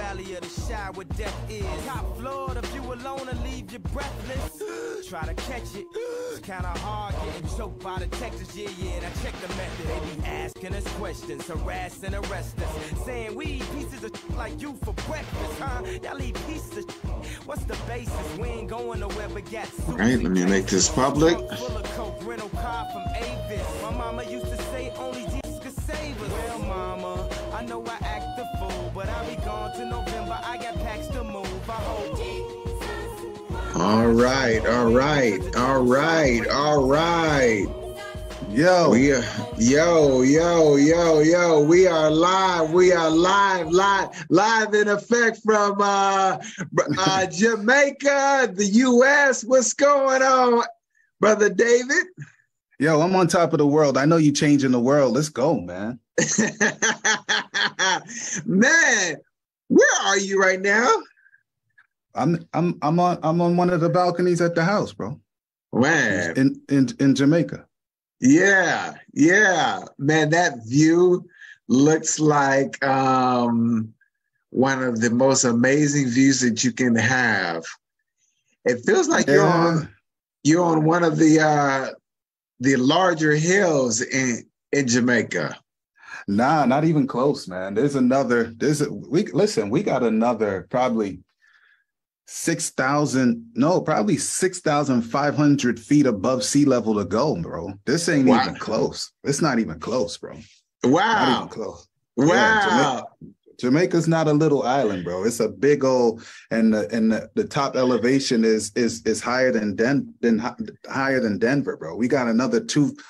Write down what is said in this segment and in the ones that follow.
valley of the shy where death is. Top floor, the view alone will leave you breathless. Try to catch it, it's kinda hard getting choked by the Texas, yeah, and I check the method. They be asking us questions, harass and arrest us, saying we eat pieces of like you for breakfast, huh? Y'all eat pieces of what's the basis? We ain't going nowhere but got All right, let me make this public. Full of coke, rental car from Avis. My mama used to say only Jesus could save us. Well, mama, I know I act the fool, but I'll be gone to November. I got packs to move. I hope. All right. Yo, we are live in effect from Jamaica, the US. What's going on, Brother David? Yo, I'm on top of the world. I know you changing the world. Let's go, man. Man, where are you right now? I'm on one of the balconies at the house, bro. Man, in Jamaica. Yeah, man, that view looks like one of the most amazing views that you can have. It feels like you're on one of the larger hills in Jamaica. Nah, not even close, man. We got another probably 6,500 feet above sea level to go, bro. This ain't even close. It's not even close, bro. Wow. Not even close. Wow. Yeah, Jamaica's not a little island, bro. It's a big old, and the top elevation is higher than Denver, bro. We got another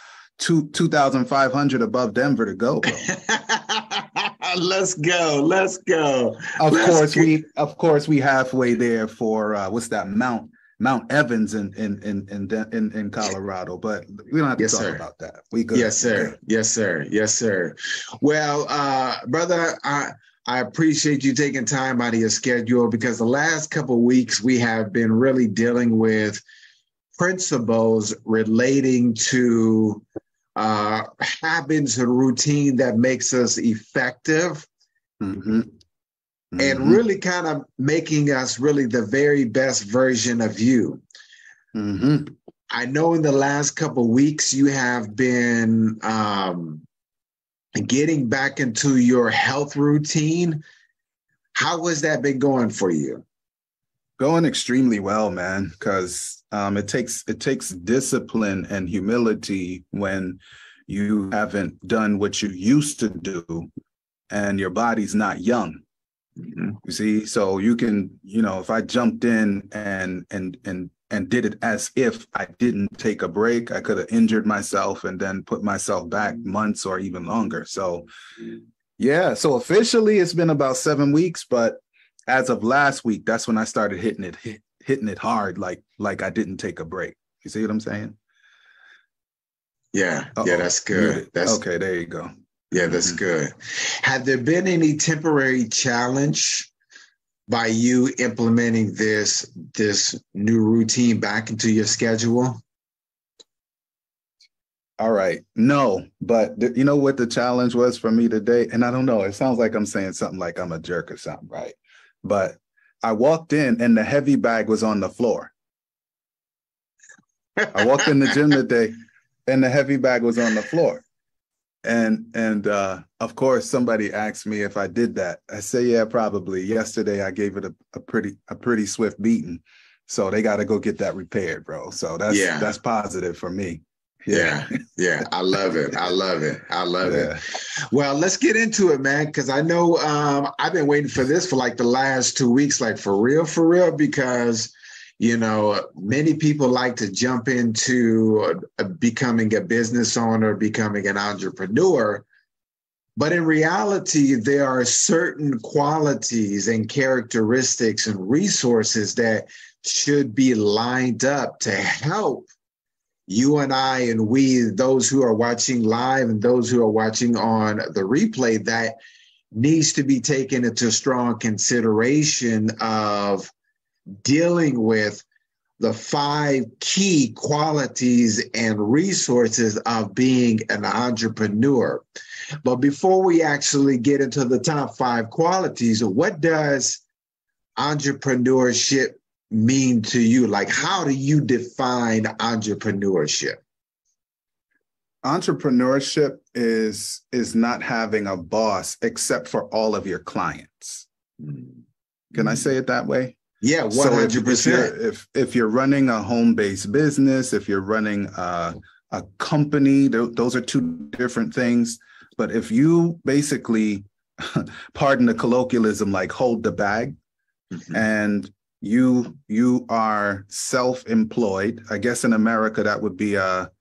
2,500 above Denver to go, bro. Let's go. Of course we halfway there for what's that, Mount Evans in Colorado, but we don't have to talk about that. We good. Yes, sir. Well, brother, I appreciate you taking time out of your schedule, because the last couple of weeks we have been really dealing with principles relating to habits and routine that makes us effective, and really kind of making us really the very best version of you. I know in the last couple of weeks you have been getting back into your health routine. How has that been going for you? Going extremely well, man, because it takes discipline and humility when you haven't done what you used to do and your body's not young. You see, so you can, if I jumped in and did it as if I didn't take a break, I could have injured myself and then put myself back months or even longer. So yeah, so officially it's been about 7 weeks, but as of last week, that's when I started hitting it hard, like I didn't take a break. You see what I'm saying? Yeah, that's good. Okay, there you go. Yeah, that's good. Have there been any temporary challenge by you implementing this new routine back into your schedule? All right. No, but you know what the challenge was for me today? And I don't know, it sounds like I'm saying something like I'm a jerk or something, right? But I walked in and the heavy bag was on the floor. I walked in the gym today and the heavy bag was on the floor. And of course, somebody asked me if I did that. I say, yeah, probably. Yesterday, I gave it a pretty swift beating. So they got to go get that repaired, bro. So that's positive for me. Yeah. I love it. Well, let's get into it, man, because I know I've been waiting for this for like the last 2 weeks, like for real, because, many people like to jump into becoming a business owner, becoming an entrepreneur. But in reality, there are certain qualities and characteristics and resources that should be lined up to help you and I and we, those who are watching live and those who are watching on the replay, that needs to be taken into strong consideration of dealing with the 5 key qualities and resources of being an entrepreneur. But before we actually get into the top 5 qualities, what does entrepreneurship mean to you? Like, how do you define entrepreneurship? Entrepreneurship is not having a boss except for all of your clients. Can I say it that way? Yeah, 100%. So if you're running a home-based business, if you're running a company, those are 2 different things. But if you basically, pardon the colloquialism, like hold the bag, and you are self-employed, I guess in America that would be a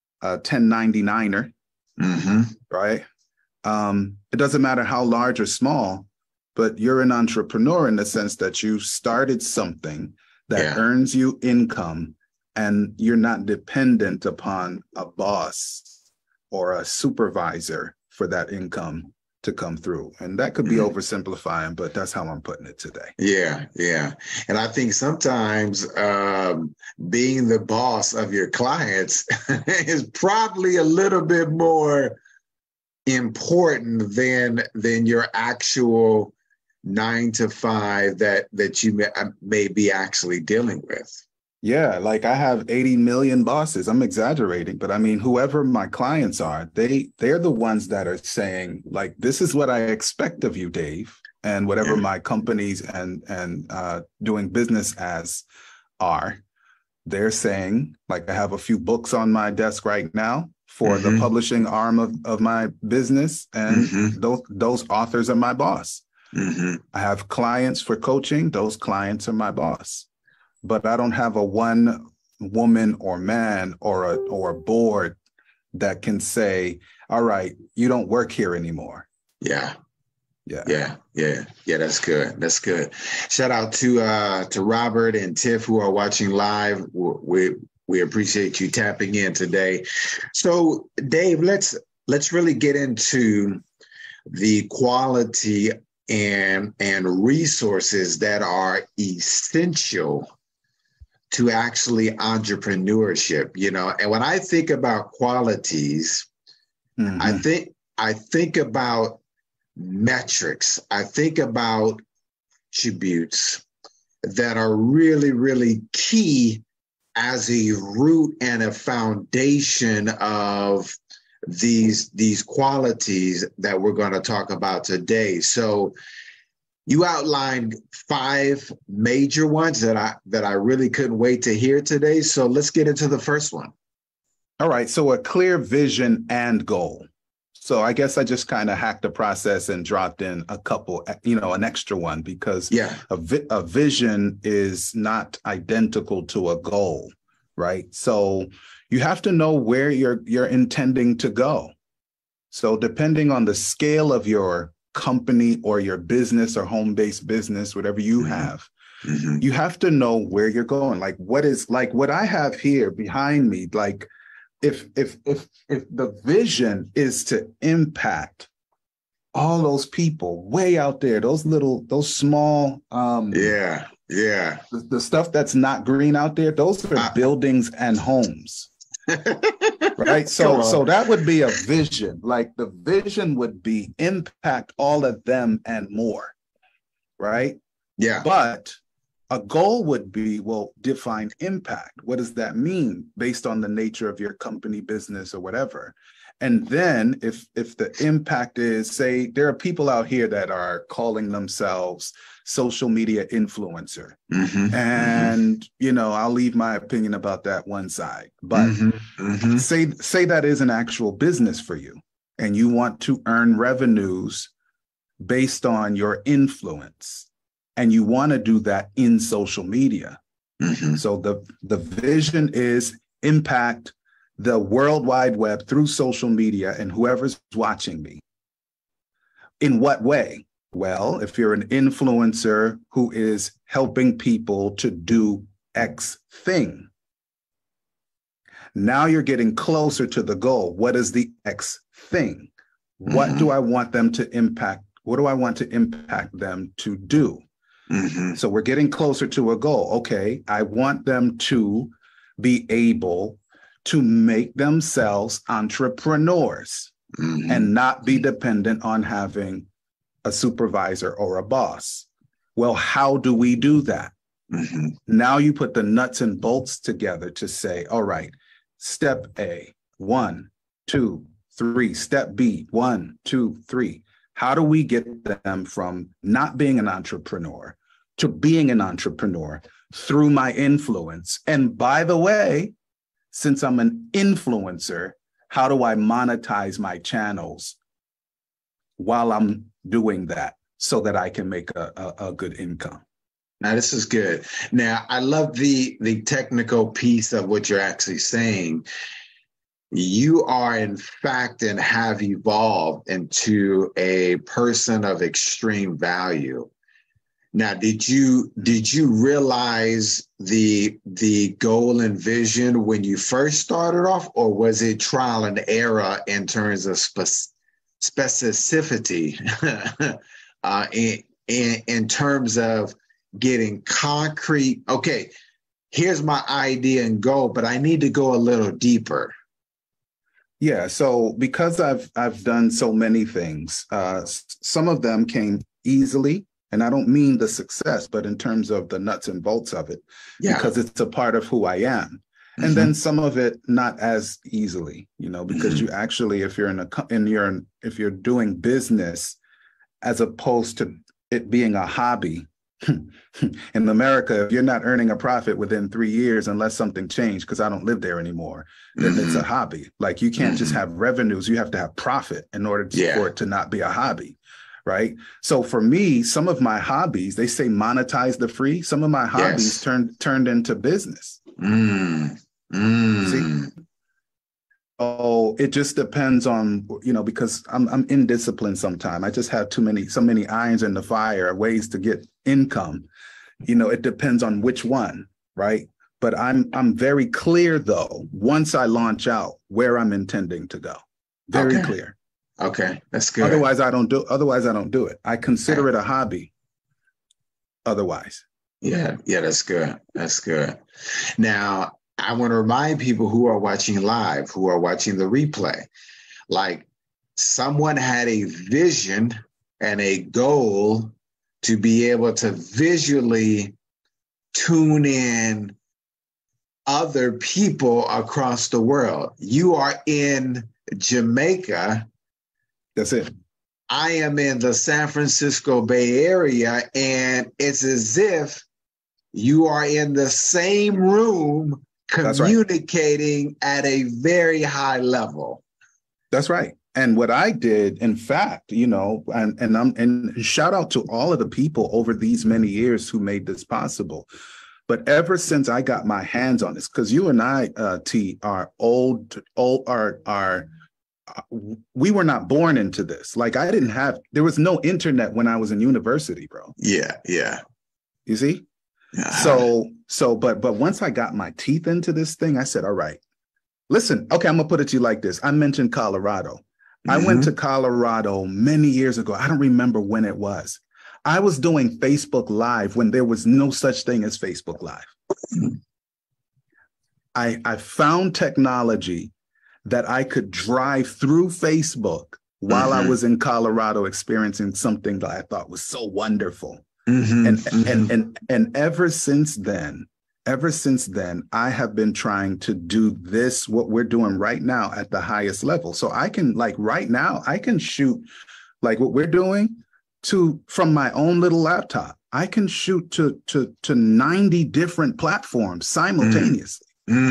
1099er, right? It doesn't matter how large or small, but you're an entrepreneur in the sense that you started something that earns you income, and you're not dependent upon a boss or a supervisor for that income to come through. And that could be oversimplifying, but that's how I'm putting it today. Yeah. And I think sometimes being the boss of your clients is probably a little bit more important than your actual 9 to 5 that you may be actually dealing with. Yeah, like I have 80 million bosses. I'm exaggerating, but I mean, whoever my clients are, they're the ones that are saying, like, this is what I expect of you, Dave, and whatever my companies and doing business as are. They're saying, like, I have a few books on my desk right now for the publishing arm of my business, and those authors are my boss. I have clients for coaching. Those clients are my boss. But I don't have a one woman or man or a board that can say, all right, you don't work here anymore. Yeah. That's good. Shout out to Robert and Tiff who are watching live. We appreciate you tapping in today. So Dave, let's really get into the quality and resources that are essential to actually entrepreneurship, and when I think about qualities, I think about metrics. I think about attributes that are really, really key as a root and a foundation of these qualities that we're going to talk about today. So you outlined 5 major ones that I really couldn't wait to hear today. So let's get into the first one. All right. So a clear vision and goal. So I guess I just kind of hacked the process and dropped in a couple, an extra one, because a vision is not identical to a goal, right? So you have to know where you're intending to go. So depending on the scale of your company or your business or home-based business, whatever you have, you have to know where you're going. Like what I have here behind me, like if the vision is to impact all those people way out there, those small the stuff that's not green out there, those are buildings and homes. Right. So that would be a vision. Like the vision would be impact all of them and more. Right. Yeah. But a goal would be, well, define impact. What does that mean based on the nature of your company, business, or whatever? And then if the impact is, say, there are people out here that are calling themselves social media influencer. And, I'll leave my opinion about that one side. But say that is an actual business for you and you want to earn revenues based on your influence. And you want to do that in social media. So the vision is impact the World Wide Web through social media and whoever's watching me. In what way? Well, if you're an influencer who is helping people to do X thing, now you're getting closer to the goal. What is the X thing? What do I want them to impact? What do I want to impact them to do? Mm-hmm. So we're getting closer to a goal. Okay, I want them to be able to make themselves entrepreneurs Mm-hmm. and not be dependent on having a supervisor or a boss. Well, how do we do that? Mm-hmm. Now you put the nuts and bolts together to say, all right, step A, 1, 2, 3. Step B, 1, 2, 3. How do we get them from not being an entrepreneur to being an entrepreneur through my influence? And by the way, since I'm an influencer, how do I monetize my channels while I'm doing that so that I can make a good income? Now, this is good. Now, I love the technical piece of what you're actually saying. You are, in fact, and have evolved into a person of extreme value. Now, did you realize the goal and vision when you first started off, or was it trial and error in terms of specificity in terms of getting concrete? Okay, here's my idea and goal, but I need to go a little deeper. Yeah, so because I've done so many things, some of them came easily. And I don't mean the success, but in terms of the nuts and bolts of it, because it's a part of who I am. Mm-hmm. And then some of it not as easily, because you actually, if you're if you're doing business as opposed to it being a hobby, in America, if you're not earning a profit within 3 years, unless something changed, because I don't live there anymore, then it's a hobby. Like you can't just have revenues, you have to have profit in order for it to not be a hobby. Right. So for me, some of my hobbies, they say monetize the free. Some of my hobbies turned into business. See? Oh, it just depends on, because I'm indisciplined sometimes. I just have so many irons in the fire, ways to get income. It depends on which one. Right. But I'm very clear, though, once I launch out where I'm intending to go. Very clear. Okay, that's good. Otherwise, I don't do it. I consider it a hobby. Otherwise. Yeah, that's good. That's good. Now, I want to remind people who are watching live, who are watching the replay, like someone had a vision and a goal to be able to visually tune in other people across the world. You are in Jamaica. That's it. I am in the San Francisco Bay Area, and it's as if you are in the same room communicating at a very high level. That's right. And what I did, in fact, and shout out to all of the people over these many years who made this possible. But ever since I got my hands on this, because you and I, T, are we were not born into this. Like there was no internet when I was in university, bro. Yeah. You see? But once I got my teeth into this thing, I said, all right, listen, okay, I'm gonna put it to you like this. I mentioned Colorado. I went to Colorado many years ago. I don't remember when it was. I was doing Facebook Live when there was no such thing as Facebook Live. I found technology that I could drive through Facebook while I was in Colorado experiencing something that I thought was so wonderful. And ever since then, I have been trying to do this, what we're doing right now at the highest level. So I can, like right now, I can shoot like what we're doing from my own little laptop. I can shoot to 90 different platforms simultaneously.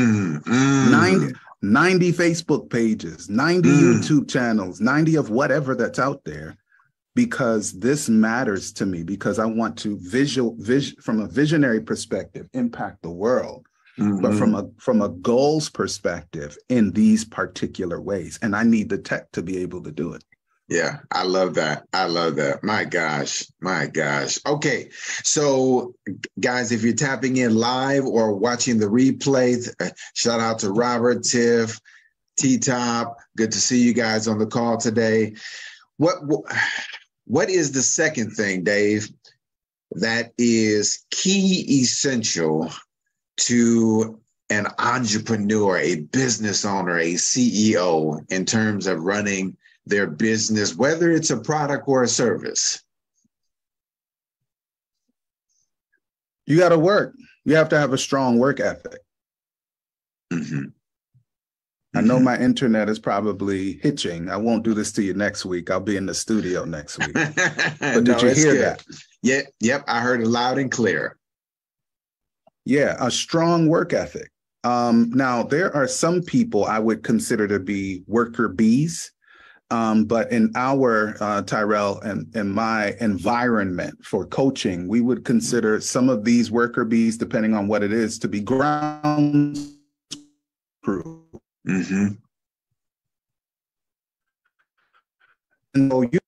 90 Facebook pages, 90 YouTube channels, 90 of whatever that's out there, because this matters to me, because I want to from a visionary perspective, impact the world, but from a goals perspective in these particular ways. And I need the tech to be able to do it. Yeah, I love that. My gosh. Okay, so guys, if you're tapping in live or watching the replay, shout out to Robert, Tiff, T-Top. Good to see you guys on the call today. What is the second thing, Dave? that is key essential to an entrepreneur, a business owner, a CEO in terms of running their business, whether it's a product or a service? You got to work. You have to have a strong work ethic. Mm-hmm. I know my internet is probably hitching. I won't do this to you next week. I'll be in the studio next week. But did you hear that? Yep. I heard it loud and clear. Yeah, a strong work ethic. Now, there are some people I would consider to be worker bees. But in our, Tirrell, and my environment for coaching, we would consider some of these worker bees, depending on what it is, to be ground crew. Mm-hmm. No, you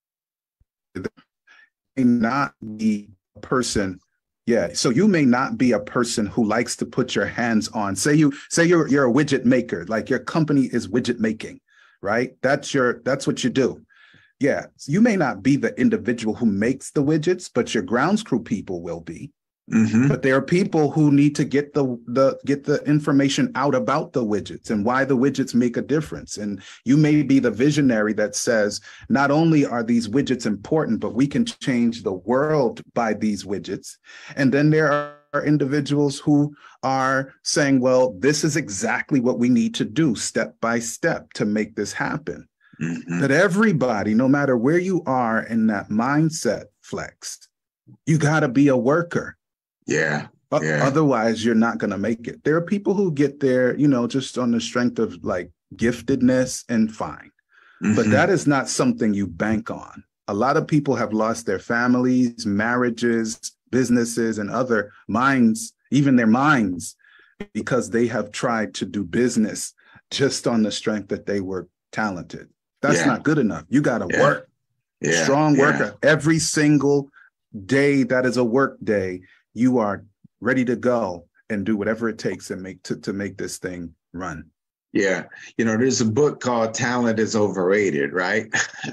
may not be a person. Yeah, so you may not be a person who likes to put your hands on. Say you're a widget maker, like your company is widget making, right? That's what you do. Yeah, so you may not be the individual who makes the widgets, but your grounds crew people will be. Mm-hmm. But there are people who need to get the information out about the widgets and why the widgets make a difference. And you may be the visionary that says, not only are these widgets important, but we can change the world by these widgets. And then there are individuals who are saying, well, this is exactly what we need to do step by step to make this happen. Mm-hmm. But everybody, no matter where you are in that mindset, Flex, you got to be a worker. Yeah. Otherwise, you're not going to make it. There are people who get there, just on the strength of like giftedness and fine. Mm-hmm. But that is not something you bank on. A lot of people have lost their families, marriages, businesses, and other minds, even their minds, because they have tried to do business just on the strength that they were talented. That's not good enough. You got to work. Yeah. Strong worker. Every single day that is a work day, you are ready to go and do whatever it takes and to make this thing run. Yeah. There's a book called Talent is Overrated, right?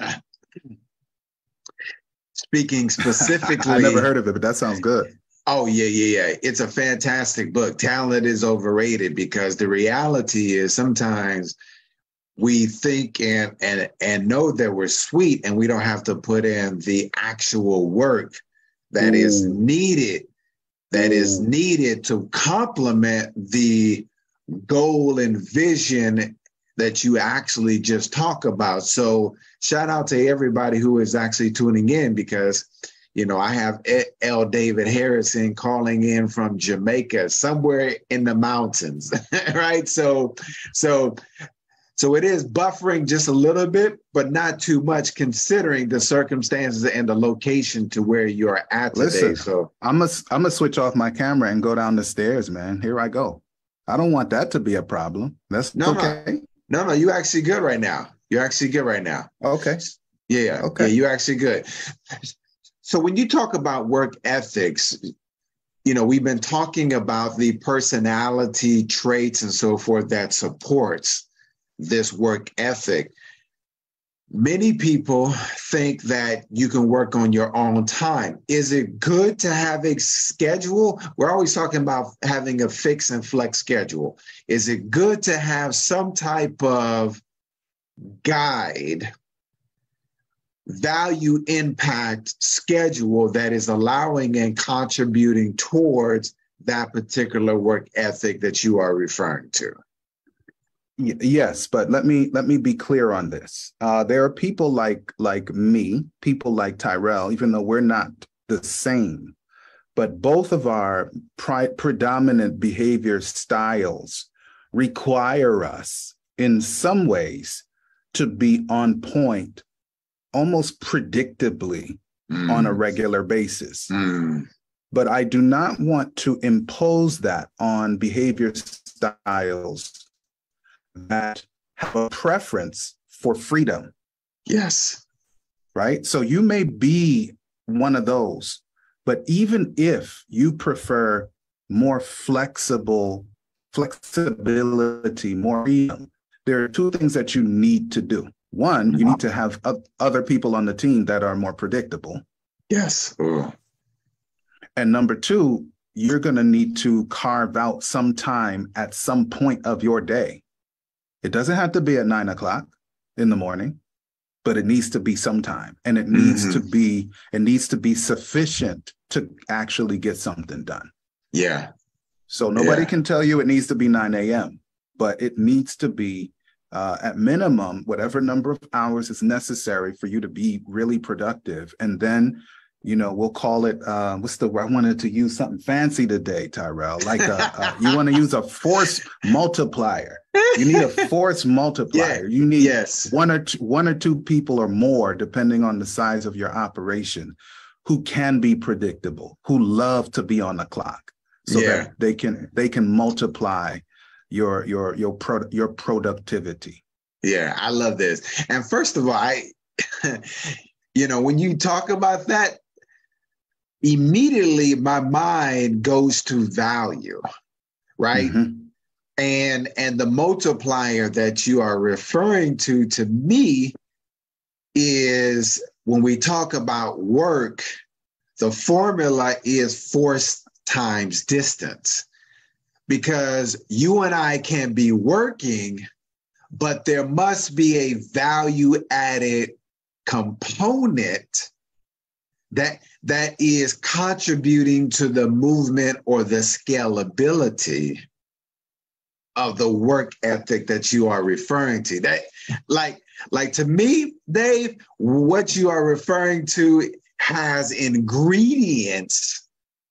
Speaking specifically. I never heard of it, but that sounds good. Oh, yeah. It's a fantastic book. Talent is overrated because the reality is sometimes we think and know that we're sweet and we don't have to put in the actual work that is needed. That is needed to complement the goal and vision that you actually just talk about. So shout out to everybody who is actually tuning in because, I have L. David Harrison calling in from Jamaica, somewhere in the mountains, right? So it is buffering just a little bit, but not too much considering the circumstances and the location to where you're at today. Listen, so I'm gonna switch off my camera and go down the stairs, man. Here I go. I don't want that to be a problem. That's okay. No, you're actually good right now. Okay. Yeah. Okay. Yeah, you're actually good. So when you talk about work ethics, we've been talking about the personality traits and so forth that supports this work ethic. Many people think that you can work on your own time. Is it good to have a schedule? We're always talking about having a fixed and flex schedule. Is it good to have some type of guide, value impact schedule that is allowing and contributing towards that particular work ethic that you are referring to? Yes, but let me be clear on this. There are people like me, people like Tirrell, even though we're not the same, but both of our predominant behavior styles require us in some ways to be on point, almost predictably on a regular basis. But I do not want to impose that on behavior styles that have a preference for freedom. Yes. Right? So you may be one of those, but even if you prefer more flexibility, more freedom, there are two things that you need to do. One, you need to have other people on the team that are more predictable. Yes. And number two, you're going to need to carve out some time at some point of your day. It doesn't have to be at 9 o'clock in the morning, but it needs to be sometime. And it needs to be sufficient to actually get something done. Yeah. So nobody can tell you it needs to be 9 a.m., but it needs to be at minimum, whatever number of hours is necessary for you to be really productive. And then, we'll call it, I wanted to use something fancy today, Tirrell, like you want to use a force multiplier. You need a force multiplier. You need one or two people or more, depending on the size of your operation, who can be predictable, who love to be on the clock, so that they can multiply your productivity. Yeah, I love this. And first of all, when you talk about that, immediately my mind goes to value, right? Mm-hmm. And the multiplier that you are referring to me is, when we talk about work, the formula is force times distance. Because you and I can be working, but there must be a value-added component that is contributing to the movement or the scalability of the work ethic that you are referring to. That, like to me, Dave, what you are referring to has ingredients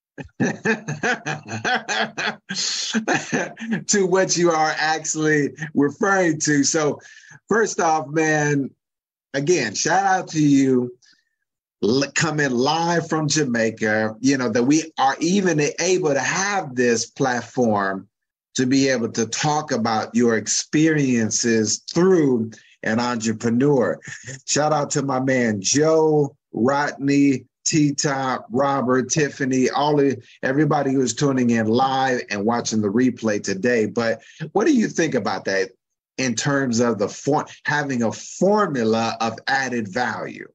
to what you are actually referring to. So first off, man, again, shout out to you coming live from Jamaica, that we are even able to have this platform to be able to talk about your experiences through an entrepreneur. Shout out to my man, Joe, Rodney, T-Top, Robert, Tiffany, everybody who's tuning in live and watching the replay today. But what do you think about that in terms of having a formula of added value?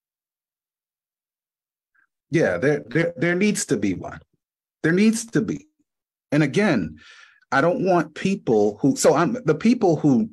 Yeah, there needs to be one. There needs to be. And again, I don't want people the people who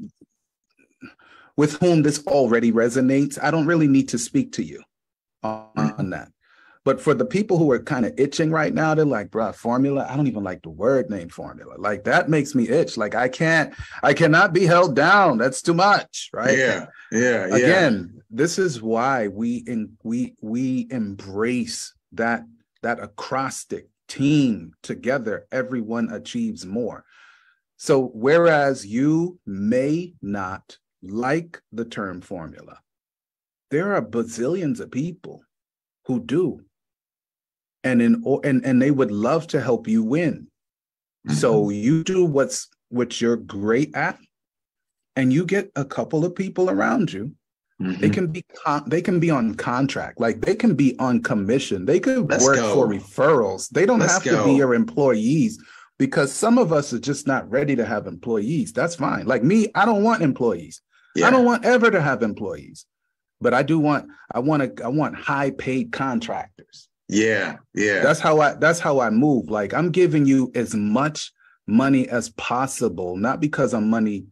with whom this already resonates, I don't really need to speak to you on that. But for the people who are kind of itching right now, they're like, bro, formula, I don't even like the word name formula. Like, that makes me itch. Like, I cannot be held down. That's too much, right? Yeah. Again, this is why we embrace that acrostic: team together, everyone achieves more. So whereas you may not like the term formula, there are bazillions of people who do, and they would love to help you win. Mm-hmm. So you do what you're great at, and you get a couple of people around you. Mm-hmm. They can be on contract, like they can be on commission. They could work for referrals. They don't have to be your employees, because some of us are just not ready to have employees. That's fine. Like me, I don't want employees. Yeah. I don't want ever to have employees, but I want high paid contractors. Yeah. That's how I move. Like, I'm giving you as much money as possible, not because I'm money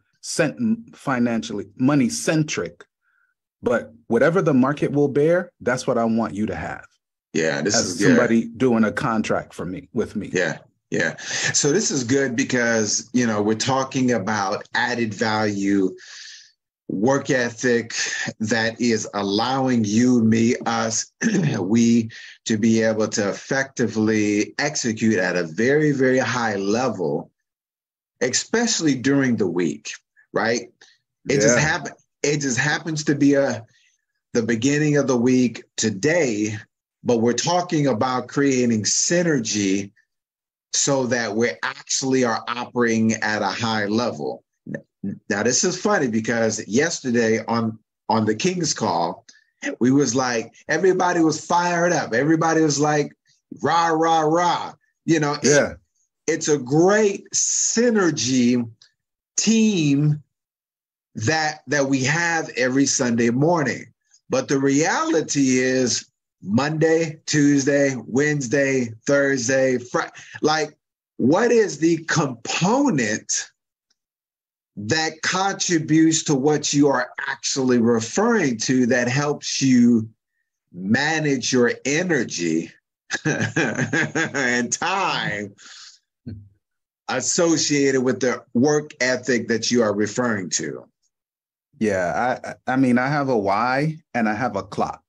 centric, but whatever the market will bear, that's what I want you to have. Yeah, this as is good. Somebody doing a contract with me. Yeah. So this is good because, we're talking about added value, work ethic that is allowing you, me, us, we to be able to effectively execute at a very, very high level, especially during the week, right? It just happens to be the beginning of the week today, but we're talking about creating synergy so that we actually are operating at a high level. Now, this is funny because yesterday on the King's Call, we was like, everybody was fired up. Everybody was like, rah, rah, rah. It's a great synergy team that we have every Sunday morning. But the reality is Monday, Tuesday, Wednesday, Thursday, Friday. Like, what is the component that contributes to what you are actually referring to that helps you manage your energy and time associated with the work ethic that you are referring to? Yeah, I mean, I have a why and I have a clock.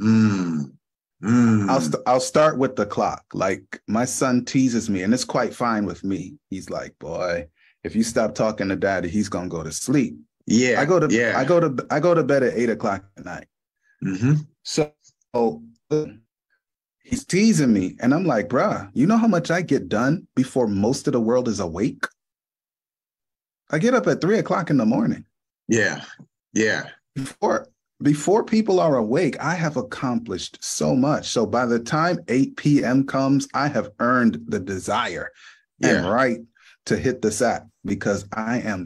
I'll start with the clock. Like, my son teases me, and it's quite fine with me. He's like, boy, if you stop talking to daddy, he's gonna go to sleep. Yeah. I go to bed at 8 o'clock at night. So he's teasing me, and I'm like, bruh, you know how much I get done before most of the world is awake? I get up at 3 o'clock in the morning. Yeah. Before people are awake, I have accomplished so much. So by the time 8 p.m. comes, I have earned the desire and right to hit the sack because I am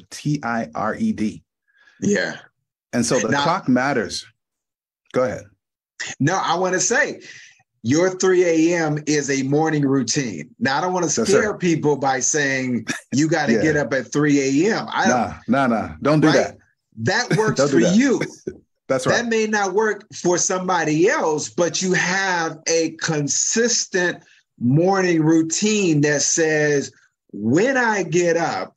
tired. Yeah. And so the clock matters. Go ahead. No, I want to say your 3 a.m. is a morning routine. Now, I don't want to scare people by saying you got to get up at 3 a.m. Nah. Don't do that. That works for you. That's right. That may not work for somebody else, but you have a consistent morning routine that says, when I get up,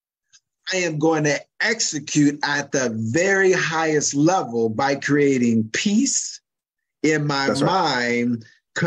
I am going to execute at the very highest level by creating peace in my mind,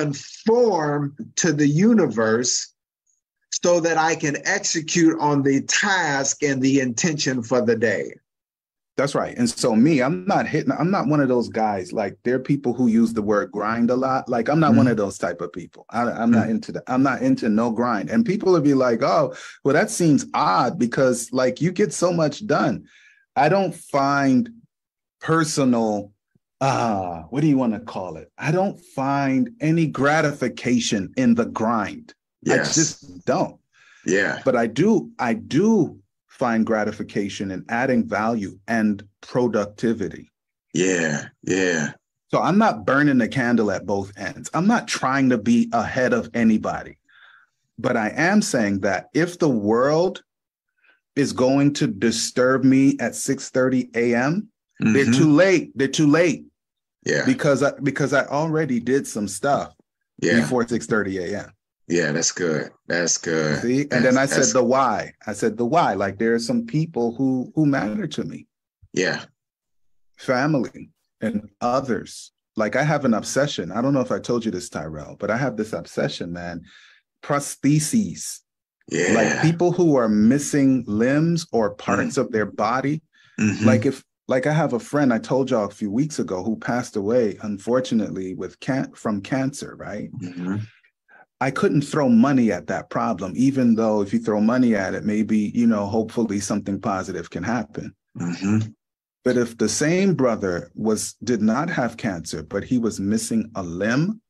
conform to the universe so that I can execute on the task and the intention for the day. That's right. And so I'm not one of those guys. Like, there are people who use the word grind a lot. Like, I'm not one of those type of people. I'm not into that. I'm not into no grind. And people will be like, oh, well, that seems odd because, like, you get so much done. I don't find personal, what do you want to call it? I don't find any gratification in the grind. Yes. I just don't. Yeah. But I do find gratification in adding value and productivity. Yeah. So I'm not burning the candle at both ends. I'm not trying to be ahead of anybody. But I am saying that if the world is going to disturb me at 6:30 a.m., they're too late. They're too late. Yeah. Because I already did some stuff before 6:30 a.m. Yeah, that's good. That's good. See? And then I said the why. Like, there are some people who matter to me. Yeah. Family and others. Like, I have an obsession. I don't know if I told you this, Tirrell, but I have this obsession, man. Prostheses. Yeah. Like, people who are missing limbs or parts of their body. Like I have a friend I told y'all a few weeks ago who passed away, unfortunately, from cancer, right? I couldn't throw money at that problem, even though if you throw money at it, maybe, hopefully something positive can happen. But if the same brother did not have cancer, but he was missing a limb,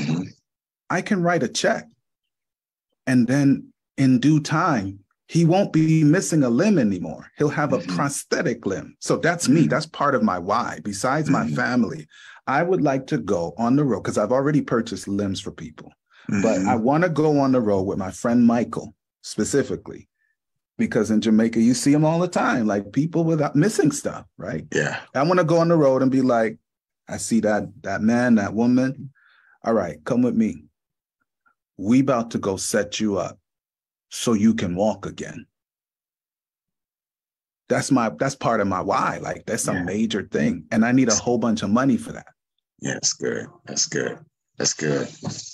I can write a check. And then in due time, he won't be missing a limb anymore. He'll have a prosthetic limb. So that's me. That's part of my why. Besides my family, I would like to go on the road because I've already purchased limbs for people. But I want to go on the road with my friend Michael specifically, because in Jamaica, you see them all the time, like people without missing stuff, right? Yeah. I want to go on the road and be like, I see that man, that woman. All right, come with me. We about to go set you up so you can walk again. That's part of my why. Like, that's a major thing. And I need a whole bunch of money for that. Yeah, that's good. That's good. That's good.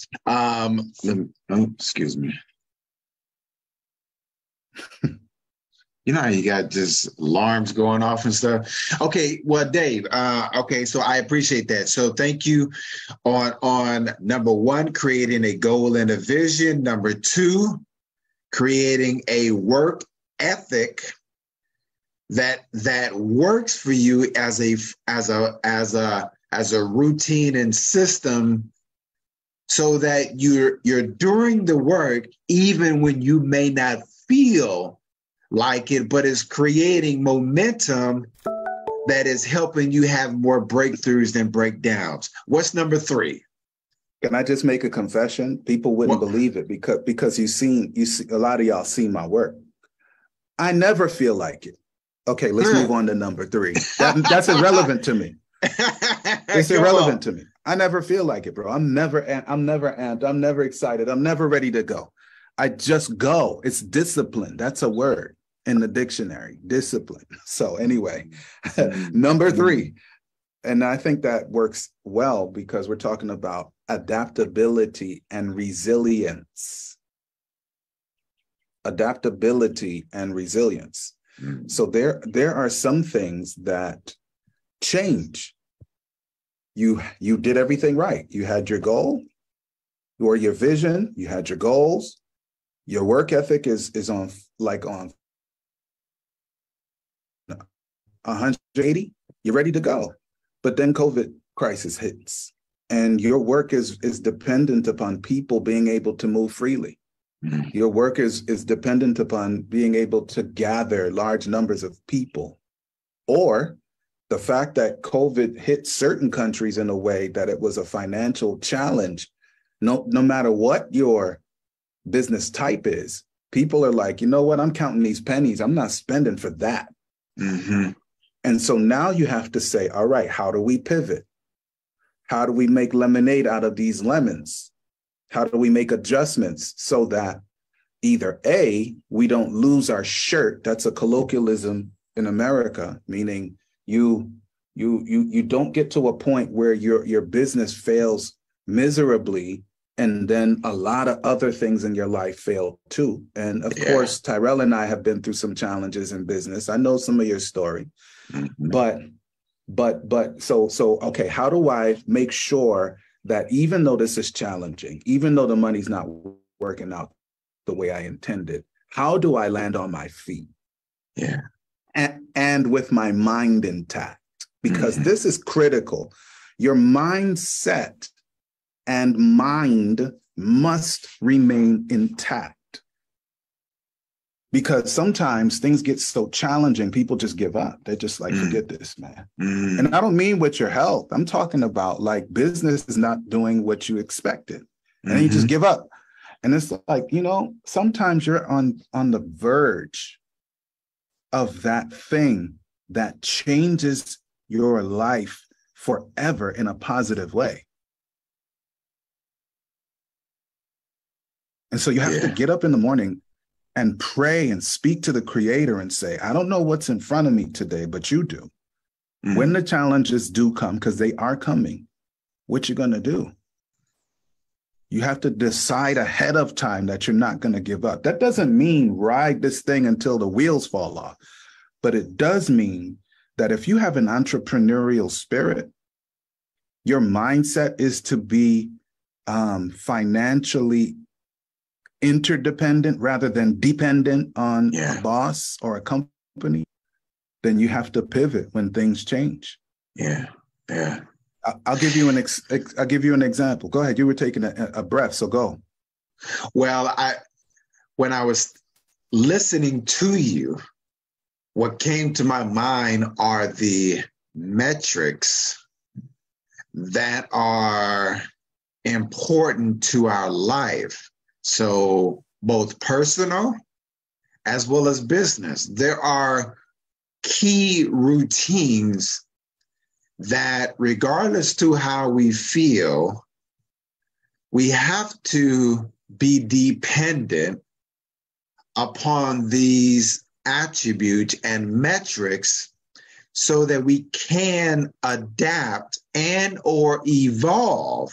Excuse me. You know how you got just alarms going off and stuff? Okay, well, Dave, okay, so I appreciate that. So thank you on number one, creating a goal and a vision. Number two, creating a work ethic that works for you as a routine and system, so that you're doing the work even when you may not feel like it, but it's creating momentum that is helping you have more breakthroughs than breakdowns. What's number three? Can I just make a confession? People wouldn't believe it because you see a lot of y'all see my work. I never feel like it. Okay, let's move on to number 3. That's irrelevant to me. It's irrelevant to me. I never feel like it, bro. I'm never amped. I'm never excited. I'm never ready to go. I just go. It's discipline. That's a word in the dictionary, discipline. So anyway, number 3. And I think that works well because we're talking about adaptability and resilience. Adaptability and resilience. So there are some things that change. You did everything right. You had your goal or your vision. You had your goals. Your work ethic is on 180. You're ready to go. But then COVID crisis hits, and your work is dependent upon people being able to move freely. Your work is dependent upon being able to gather large numbers of people, or the fact that COVID hit certain countries in a way that it was a financial challenge. No matter what your business type is, people are like, you know what? I'm counting these pennies. I'm not spending for that. Mm-hmm. And so now you have to say, all right, how do we pivot? How do we make lemonade out of these lemons? How do we make adjustments so that either A, we don't lose our shirt? That's a colloquialism in America, meaning you don't get to a point where your business fails miserably, and then a lot of other things in your life fail too. And of course, Tirrell and I have been through some challenges in business. I know some of your story, but so okay, how do I make sure that even though this is challenging, even though the money's not working out the way I intended, how do I land on my feet? Yeah. And with my mind intact, because this is critical. Your mindset and mind must remain intact. Because sometimes things get so challenging, people just give up. They're just like, forget this, man. And I don't mean with your health. I'm talking about like business is not doing what you expected. And then you just give up. And it's like, sometimes you're on the verge of that thing that changes your life forever in a positive way. And so you have to get up in the morning and pray and speak to the Creator and say, I don't know what's in front of me today, but you do. When the challenges do come, because they are coming, what you going to do? You have to decide ahead of time that you're not going to give up. That doesn't mean ride this thing until the wheels fall off, but it does mean that if you have an entrepreneurial spirit, your mindset is to be financially interdependent rather than dependent on a boss or a company, then you have to pivot when things change. Yeah. I'll give you an example. Go ahead. You were taking a breath, so go. Well, when I was listening to you, what came to my mind are the metrics that are important to our life. So both personal as well as business. There are key routines that regardless to how we feel, we have to be dependent upon these attributes and metrics so that we can adapt and or evolve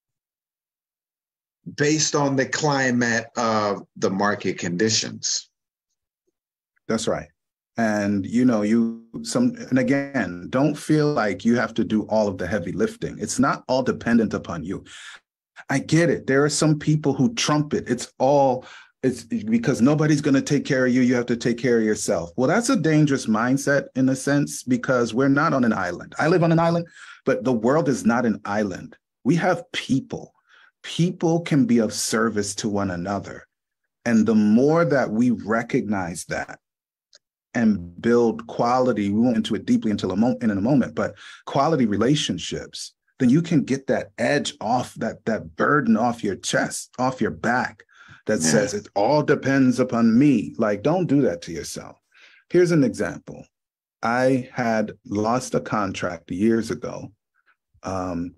based on the climate of the market conditions. That's right. And, and again, don't feel like you have to do all of the heavy lifting. It's not all dependent upon you. I get it. There are some people who trump it. It's because nobody's going to take care of you. You have to take care of yourself. Well, that's a dangerous mindset in a sense, because we're not on an island. I live on an island, but the world is not an island. We have people. People can be of service to one another. And the more that we recognize that and build quality, we won't into it deeply in a moment, but quality relationships, then you can get that edge off, that burden off your chest, off your back, that says it all depends upon me. Like, don't do that to yourself. Here's an example. I had lost a contract years ago, and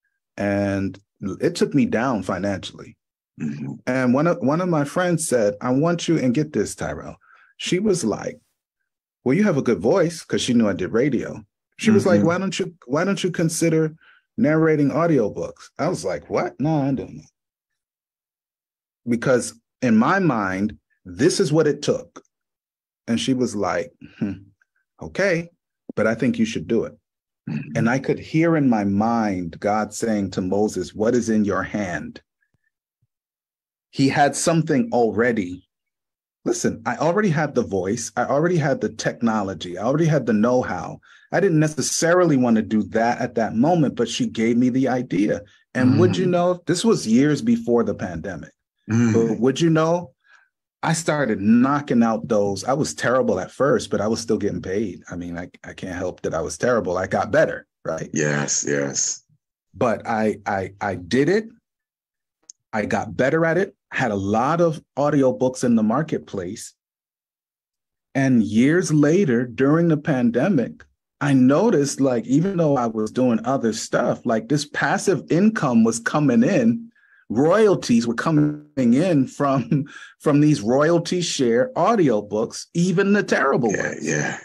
it took me down financially. Mm-hmm. And one of my friends said, I want you, and get this, Tirrell. She was like, well, you have a good voice, because she knew I did radio. She was like, why don't you consider narrating audiobooks? I was like, what? No, I don't know. Because in my mind, this is what it took. And she was like, okay, but I think you should do it. And I could hear in my mind God saying to Moses, what is in your hand? He had something already. Listen, I already had the voice. I already had the technology. I already had the know-how. I didn't necessarily want to do that at that moment, but she gave me the idea. And would you know, this was years before the pandemic. But would you know, I started knocking out those. I was terrible at first, but I was still getting paid. I mean, I can't help that I was terrible. I got better, right? Yes, yes. But I did it. I got better at it. Had a lot of audiobooks in the marketplace. And years later, during the pandemic, I noticed, like, even though I was doing other stuff, like this passive income was coming in. Royalties were coming in from these royalty share audiobooks, even the terrible ones. Yeah.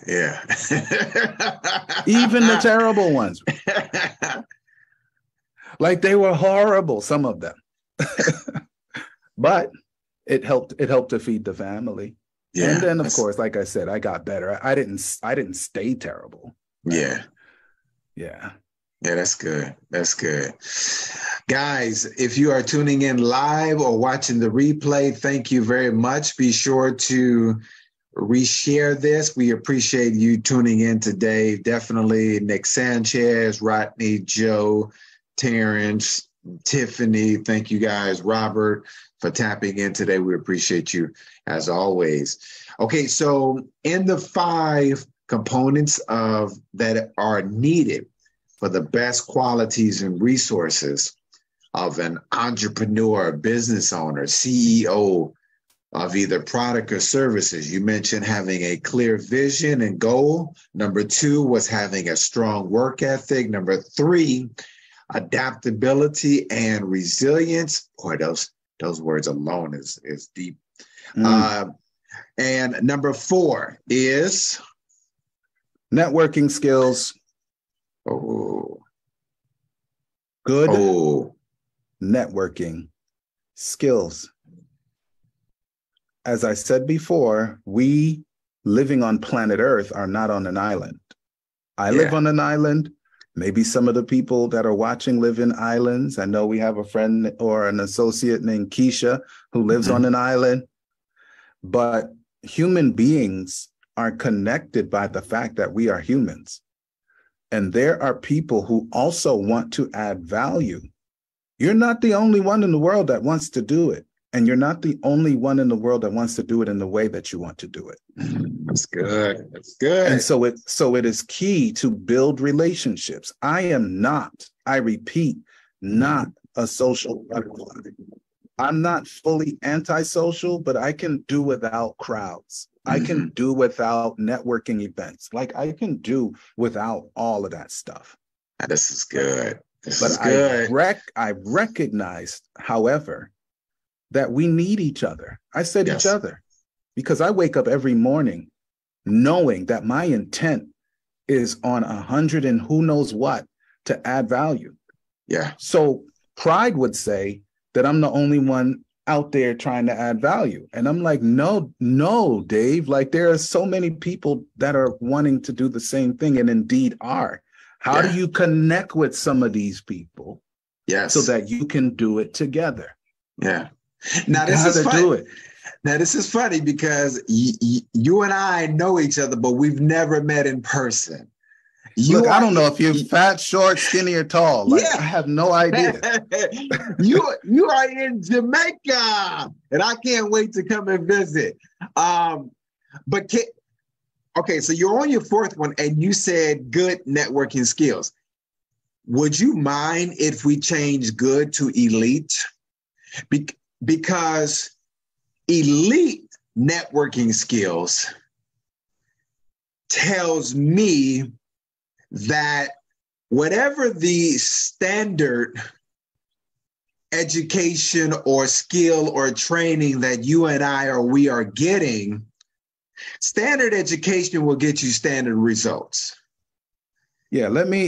Even the terrible ones. Like, they were horrible, some of them. But it helped to feed the family. Yeah. And then, of course, like I said, I got better. I didn't stay terrible. Right? Yeah. Yeah, that's good. That's good. Guys, if you are tuning in live or watching the replay, thank you very much. Be sure to reshare this. We appreciate you tuning in today. Definitely Nick Sanchez, Rodney, Joe, Terrence, Tiffany. Thank you guys. Robert, for tapping in today. We appreciate you as always. Okay, so in the 5 components that are needed for the best qualities and resources of an entrepreneur, business owner, CEO of either product or services. You mentioned having a clear vision and goal. Number 2 was having a strong work ethic. Number 3, adaptability and resilience. Boy, those words alone is deep. And number 4 is networking skills. Good networking skills. As I said before, we living on planet Earth are not on an island. I live on an island. Maybe some of the people that are watching live in islands. I know we have a friend or an associate named Keisha who lives on an island. But human beings are connected by the fact that we are humans. And there are people who also want to add value. You're not the only one in the world that wants to do it. And you're not the only one in the world that wants to do it in the way that you want to do it. That's good. That's good. And so it is key to build relationships. I am not, I repeat, not a social butterfly. I'm not fully antisocial, but I can do without crowds. I can do without networking events. Like, I can do without all of that stuff. This is good. I recognized, however, that we need each other. I said each other, because I wake up every morning knowing that my intent is on 100 and who knows what to add value. Yeah. So pride would say that I'm the only one out there trying to add value. And I'm like, no, Dave, like, there are so many people that are wanting to do the same thing and indeed are. How do you connect with some of these people so that you can do it together? Yeah. Now this is funny. Now this is funny because you and I know each other, but we've never met in person. Look, I don't know if you're fat, short, skinny, or tall. Like, I have no idea. You are in Jamaica, and I can't wait to come and visit. Okay, so you're on your 4th one, and you said good networking skills. would you mind if we change good to elite? Because elite networking skills tells me that whatever the standard education or skill or training that you and I or we are getting, standard education will get you standard results. Yeah, let me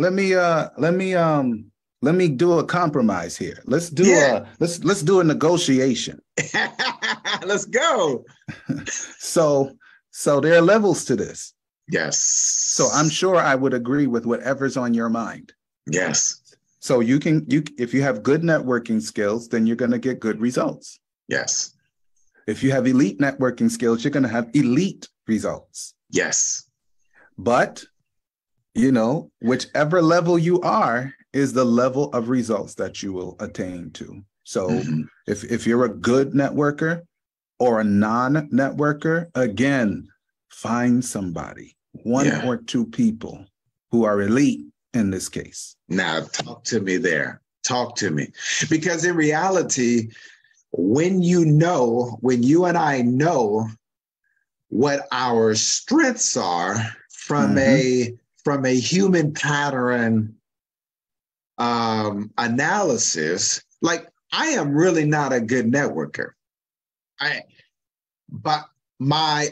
do a compromise here. Let's do a negotiation. Let's go. So there are levels to this. Yes. So I'm sure I would agree with whatever's on your mind. Yes. So if you have good networking skills, then you're going to get good results. Yes. If you have elite networking skills, you're going to have elite results. Yes. But, whichever level you are is the level of results that you will attain to. So if you're a good networker or a non-networker, again, find somebody, one or two people who are elite in this case. Now, talk to me there. Talk to me. Because in reality, when you and I know what our strengths are from a human pattern analysis, like I am really not a good networker. But my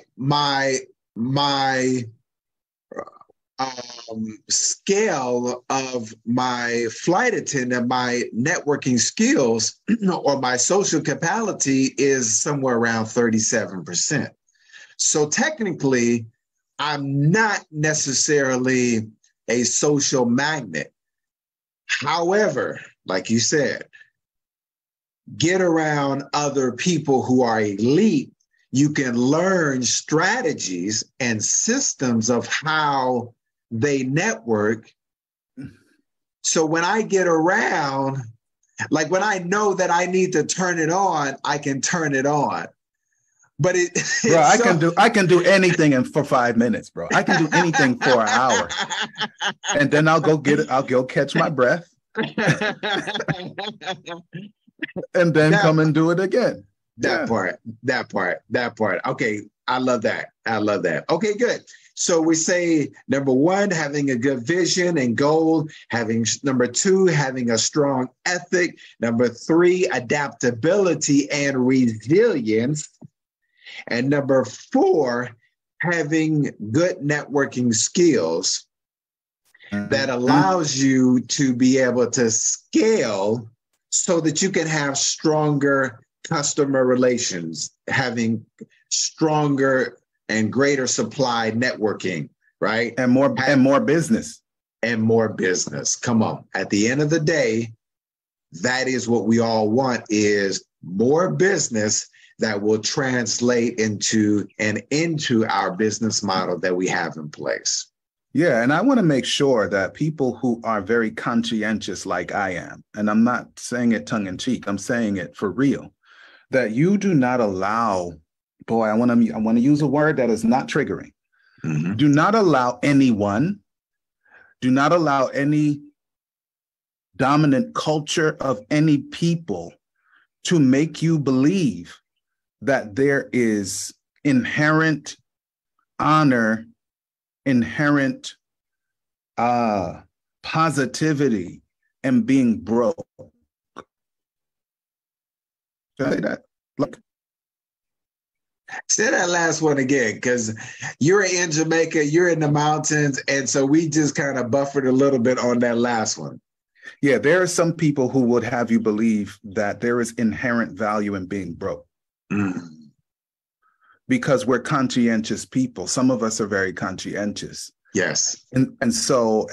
scale of my flight attendant, my networking skills or my social capacity is somewhere around 37%. So technically, I'm not necessarily a social magnet. However, like you said, get around other people who are elite. You can learn strategies and systems of how they network. So when I get around, like when I know that I need to turn it on, I can turn it on. But bro, I can do anything for 5 minutes, bro. I can do anything for an hour. And then I'll go catch my breath. And then come and do it again. That part. Okay, I love that. Okay, good. So we say, number one, having a good vision and goal. Number two, having a strong ethic. Number three, adaptability and resilience. And number four, having good networking skills that allows you to be able to scale so that you can have stronger customer relations, having stronger and greater supply networking, right? And more business. And more business. Come on. At the end of the day, that is what we all want, is more business that will translate into our business model that we have in place. Yeah, and I want to make sure that people who are very conscientious like I am, and I'm not saying it tongue in cheek, I'm saying it for real, that you do not allow, I want to use a word that is not triggering. Do not allow anyone, do not allow any dominant culture of any people to make you believe that there is inherent honor, inherent positivity in being broke. Say that. Look. Say that last one again, because you're in Jamaica, you're in the mountains, and so we just kind of buffered a little bit on that last one. Yeah, there are some people who would have you believe that there is inherent value in being broke. Because we're conscientious people. Some of us are very conscientious. Yes. And so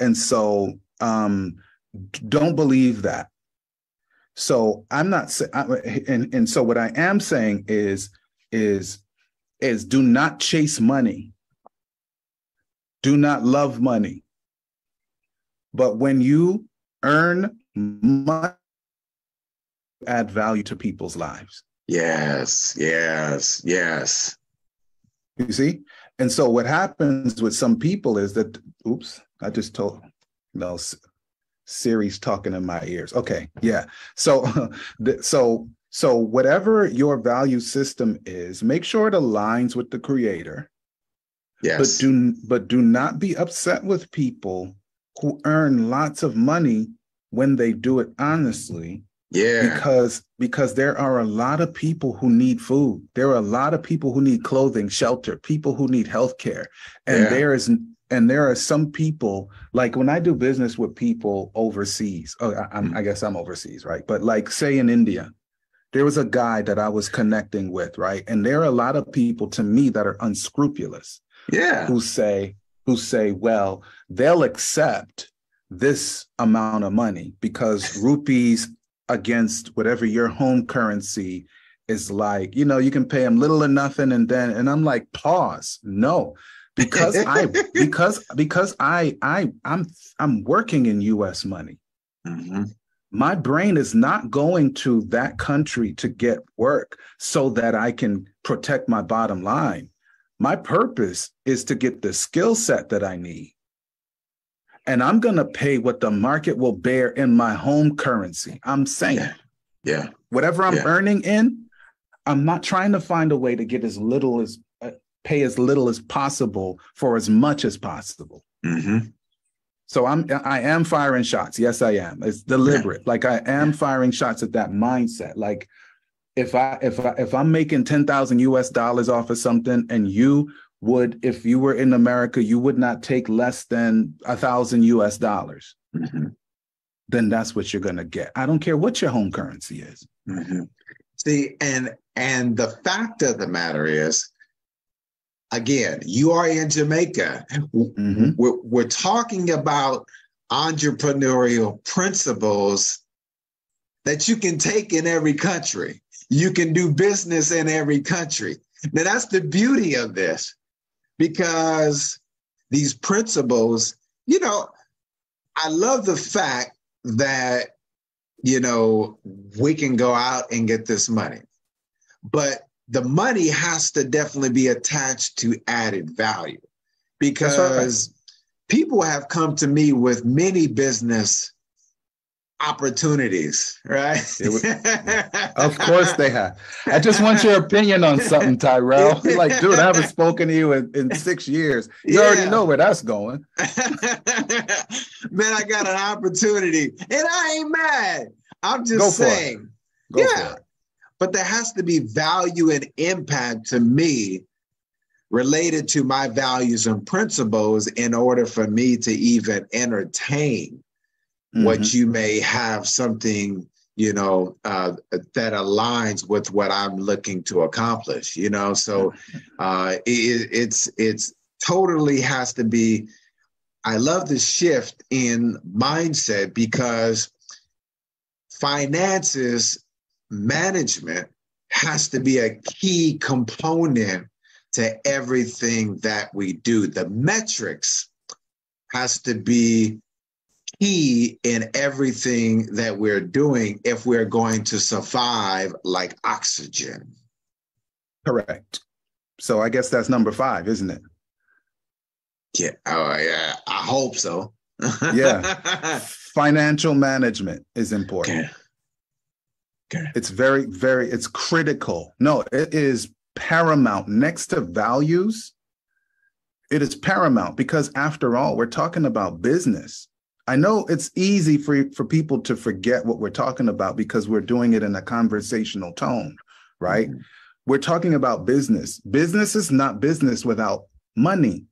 don't believe that. So I'm not and so what I am saying is do not chase money. Do not love money. But when you earn money, add value to people's lives. Yes. You see? And so what happens with some people is that, Siri's talking in my ears. Okay, yeah. So, so whatever your value system is, make sure it aligns with the creator. Yes. But do not be upset with people who earn lots of money when they do it honestly. Yeah. Because there are a lot of people who need food. There are a lot of people who need clothing, shelter, people who need healthcare. And there are some people, like when I do business with people overseas, I guess I'm overseas, right? But like say in India, there was a guy that I was connecting with, right? And there are a lot of people to me that are unscrupulous. Yeah. Who say, well, they'll accept this amount of money because rupees against whatever your home currency is like, you can pay them little or nothing. And I'm like, pause. No, because I'm working in US money. Mm-hmm. My brain is not going to that country to get work so that I can protect my bottom line. My purpose is to get the skill set that I need. And I'm going to pay what the market will bear in my home currency. I'm saying, whatever I'm earning in, I'm not trying to find a way to get pay as little as possible for as much as possible. Mm-hmm. So I am firing shots. Yes, I am. It's deliberate. Yeah. Like I am firing shots at that mindset. Like if I'm making $10,000 US off of something, and if you were in America, you would not take less than $1,000 US. Mm-hmm. Then that's what you're going to get. I don't care what your home currency is. Mm-hmm. See, and the fact of the matter is, again, you are in Jamaica. Mm-hmm. We're talking about entrepreneurial principles that you can take in every country. You can do business in every country. Now, that's the beauty of this, because these principles, I love the fact that, we can go out and get this money, but the money has to definitely be attached to added value, because people have come to me with many business opportunities, right? Of course they have. I just want your opinion on something, Tirrell. Like, dude, I haven't spoken to you in 6 years. You already know where that's going. Man, I got an opportunity and I ain't mad. I'm just saying. Go for it. But there has to be value and impact to me related to my values and principles in order for me to even entertain what you may have something, that aligns with what I'm looking to accomplish, so it's totally has to be. I love the shift in mindset, because finances management has to be a key component to everything that we do. The metrics has to be key in everything that we're doing if we're going to survive like oxygen. Correct. So I guess that's number 5, isn't it? Yeah. Oh, yeah. I hope so. Yeah. Financial management is important. Okay. It's very, very, it's critical. No, it is paramount. Next to values, it is paramount, because after all, we're talking about business. I know it's easy for people to forget what we're talking about because we're doing it in a conversational tone, right? Mm-hmm. We're talking about business. Business is not business without money.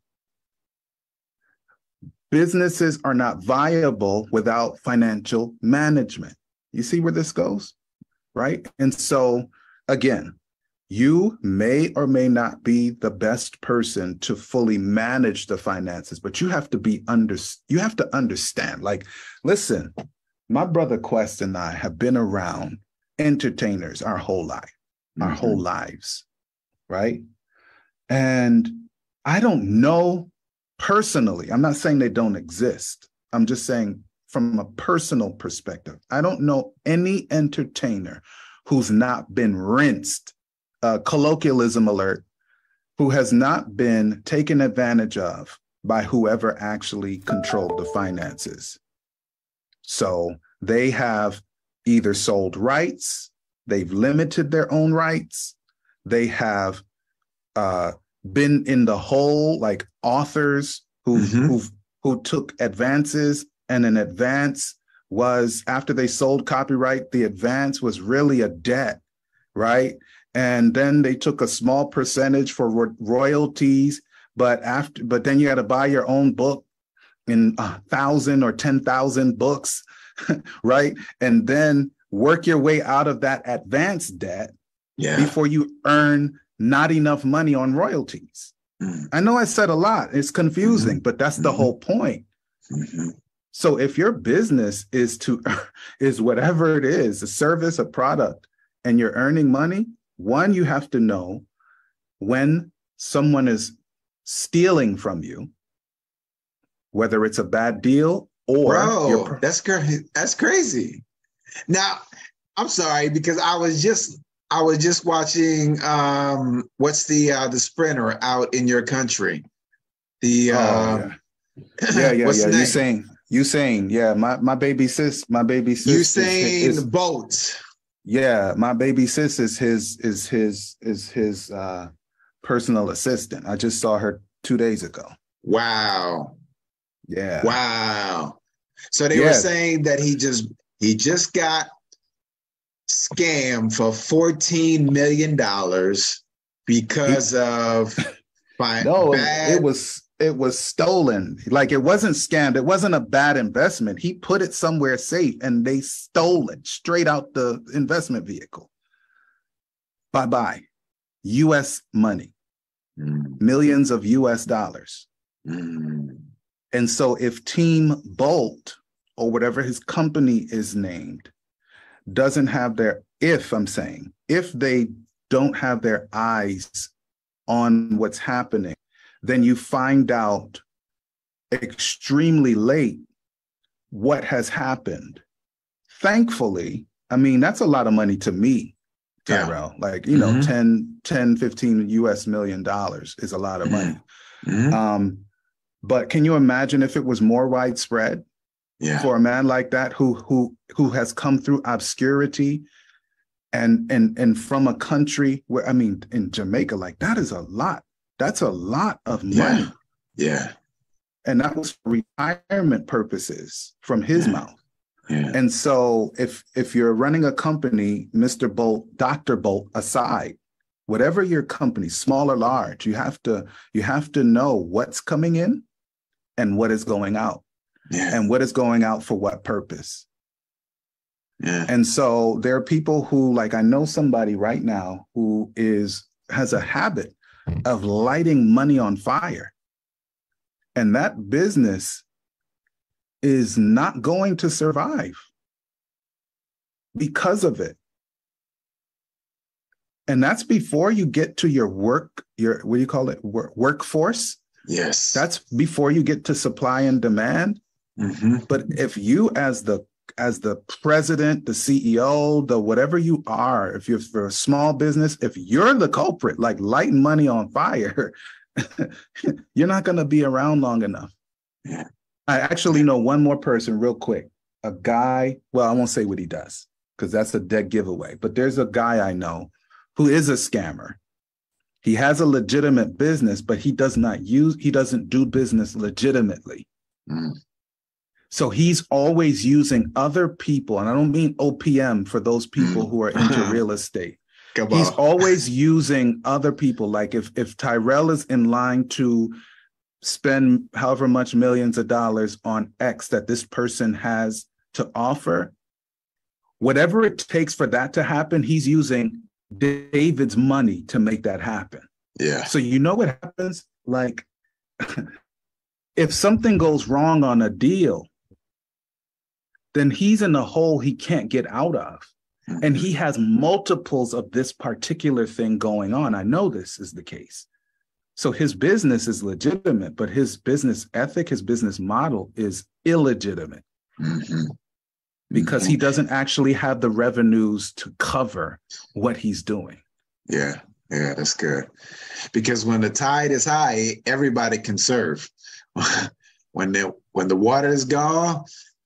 Businesses are not viable without financial management. You see where this goes, right? And so, again, you may or may not be the best person to fully manage the finances, but you have to understand. Like, listen, my brother Quest and I have been around entertainers our whole lives, right? And I don't know personally, I'm not saying they don't exist. I'm just saying from a personal perspective, I don't know any entertainer who's not been rinsed, colloquialism alert, who has not been taken advantage of by whoever actually controlled the finances. So they have either sold rights, they've limited their own rights, they have been in the hole, like authors who took advances, and an advance was, after they sold copyright, the advance was really a debt, right? And then they took a small percentage for royalties, but then you had to buy your own book in 1,000 or 10,000 books, right? And then work your way out of that advance debt before you earn not enough money on royalties. I know I said a lot. It's confusing, but that's the whole point. So if your business is whatever it is, a service, a product, and you're earning money, one, you have to know when someone is stealing from you, whether it's a bad deal or that's crazy. Now, I'm sorry, because I was just watching what's the Sprinter out in your country. Yeah. You saying, yeah, my baby sis. Usain Bolt. Yeah, my baby sis is his personal assistant. I just saw her 2 days ago. Wow. Yeah. Wow. So they were saying that he just got scammed for $14 million because of it was stolen. Like, it wasn't scammed. It wasn't a bad investment. He put it somewhere safe and they stole it straight out the investment vehicle. Bye-bye. US money. Millions of US dollars. And so if Team Bolt, or whatever his company is named, doesn't have if they don't have their eyes on what's happening, then you find out extremely late what has happened. Thankfully, I mean, that's a lot of money to me, Tirrell. Like, 10, 15 US million dollars is a lot of money. But can you imagine if it was more widespread for a man like that who has come through obscurity and from a country where, I mean, in Jamaica, like, that is a lot. That's a lot of money. Yeah. And that was for retirement purposes from his mouth. Yeah. And so if you're running a company, Mr. Bolt, Dr. Bolt aside, whatever your company, small or large, you have to know what's coming in and what is going out. And what is going out for what purpose. And so there are people who, like, I know somebody right now who has a habit of lighting money on fire. And that business is not going to survive because of it. And that's before you get to your what do you call it? Workforce. Yes. That's before you get to supply and demand. But if you, as the president, the CEO, the whatever you are, if you're for a small business, if you're the culprit, like lighting money on fire, you're not going to be around long enough. I actually know one more person real quick, a guy. Well, I won't say what he does because that's a dead giveaway, but there's a guy I know who is a scammer. He has a legitimate business, but he doesn't do business legitimately. So he's always using other people, and I don't mean OPM for those people who are into real estate. He's always using other people. Like if Tirrell is in line to spend however much millions of dollars on X that this person has to offer, whatever it takes for that to happen, he's using David's money to make that happen. Yeah. So you know what happens? Like if something goes wrong on a deal, then he's in a hole he can't get out of. And he has multiples of this particular thing going on. I know this is the case. So his business is legitimate, but his business ethic, his business model is illegitimate because he doesn't actually have the revenues to cover what he's doing. Yeah, that's good. Because when the tide is high, everybody can serve. When the water is gone,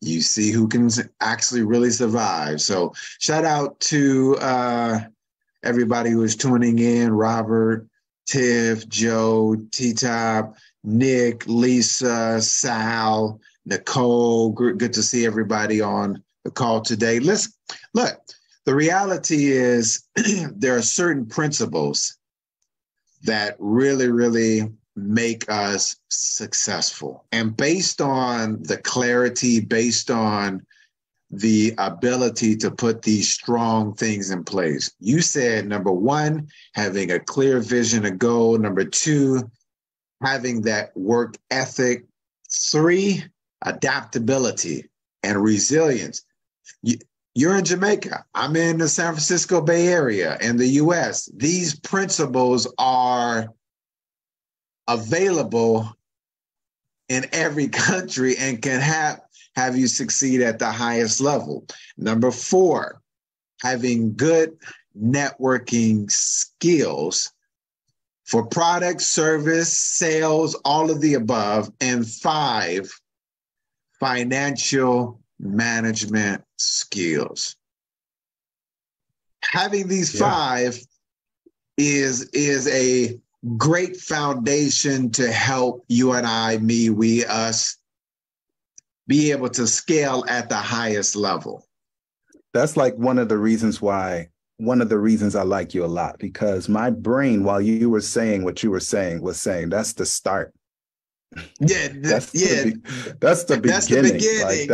You see who can actually really survive. So shout out to everybody who is tuning in, Robert, Tiff, Joe, T-Top, Nick, Lisa, Sal, Nicole. Good to see everybody on the call today. Let's look. The reality is there are certain principles that really, really make us successful. And based on the clarity, based on the ability to put these strong things in place. You said, number one, having a clear vision, a goal. Number two, having that work ethic. Three, adaptability and resilience. You're in Jamaica. I'm in the San Francisco Bay Area in the US. These principles are available in every country and can have you succeed at the highest level. Number four, having good networking skills for product, service, sales, all of the above. And five, financial management skills. Having these five is a great foundation to help you and I, me, we, us, be able to scale at the highest level. That's like one of the reasons I like you a lot, because my brain, while you were saying what you were saying, was saying that's the start. Yeah, that's the beginning. That's the beginning.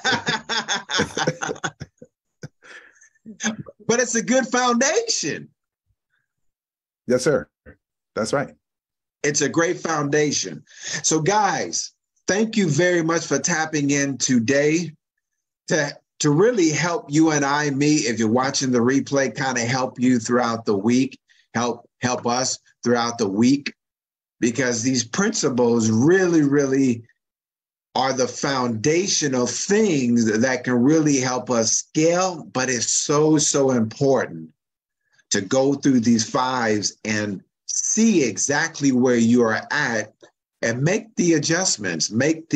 But it's a good foundation. Yes, sir. That's right. It's a great foundation. So, guys, thank you very much for tapping in today to really help you and I, me, if you're watching the replay, kind of help you throughout the week, help us throughout the week, because these principles really, really are the foundational things that can really help us scale. But it's so, so important to go through these fives and see exactly where you are at and make the adjustments,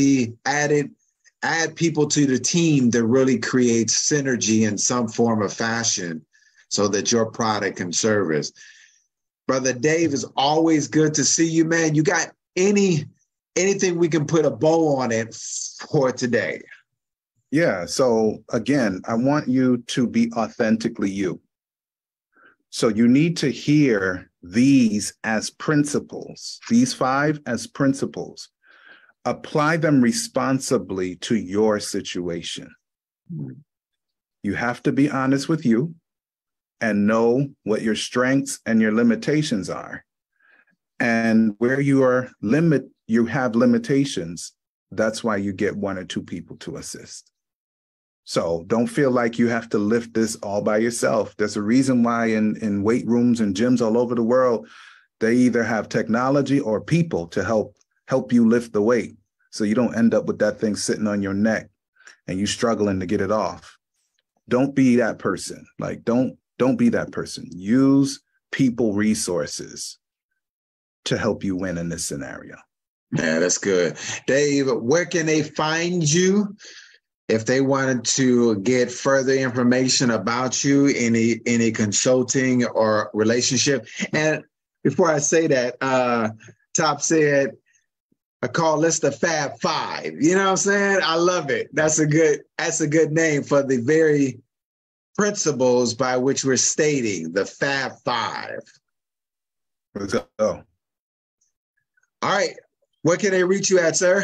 add people to the team that really creates synergy in some form or fashion so that your product and service. Brother Dave, is always good to see you, man. You got anything we can put a bow on it for today? Yeah. So again, I want you to be authentically you. So you need to hear these as principles, these five as principles. Apply them responsibly to your situation. You have to be honest with you and know what your strengths and your limitations are. And where you have limitations, that's why you get one or two people to assist. So don't feel like you have to lift this all by yourself. There's a reason why in weight rooms and gyms all over the world, they either have technology or people to help you lift the weight, so you don't end up with that thing sitting on your neck and you struggling to get it off. Don't be that person. Like, don't be that person. Use people resources to help you win in this scenario. Yeah, that's good. Dave, where can they find you if they wanted to get further information about you, any consulting or relationship? And before I say that, Top said, I call this the Fab Five. You know what I'm saying? I love it. That's a good name for the very principles by which we're stating the Fab Five. Let's go. All right. Where can they reach you at, sir?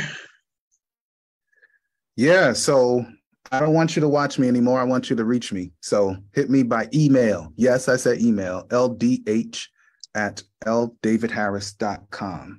Yeah, so I don't want you to watch me anymore. I want you to reach me. So hit me by email. Yes, I said email, ldh@ldavidharris.com.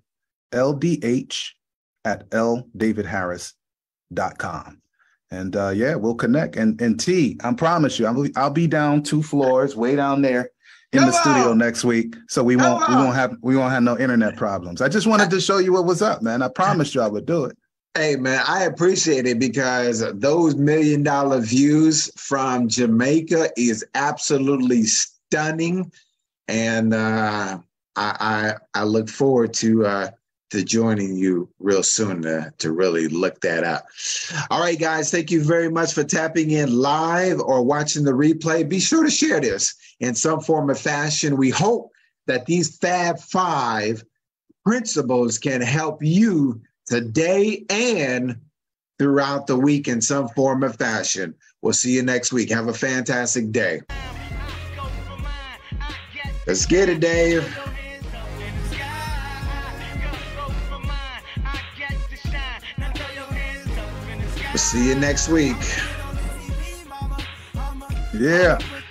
ldh@ldavidharris.com. And we'll connect. And T, I promise you, I'll be down 2 floors, way down there in the studio next week. So we won't have no internet problems. I just wanted to show you what was up, man. I promised you I would do it. Hey, man, I appreciate it, because those $1 million views from Jamaica is absolutely stunning. And I look forward to to joining you real soon to really look that up. All right, guys, thank you very much for tapping in live or watching the replay. Be sure to share this in some form or fashion. We hope that these Fab Five principles can help you today and throughout the week in some form or fashion. We'll see you next week. Have a fantastic day. Let's get it, Dave. We'll see you next week. Yeah.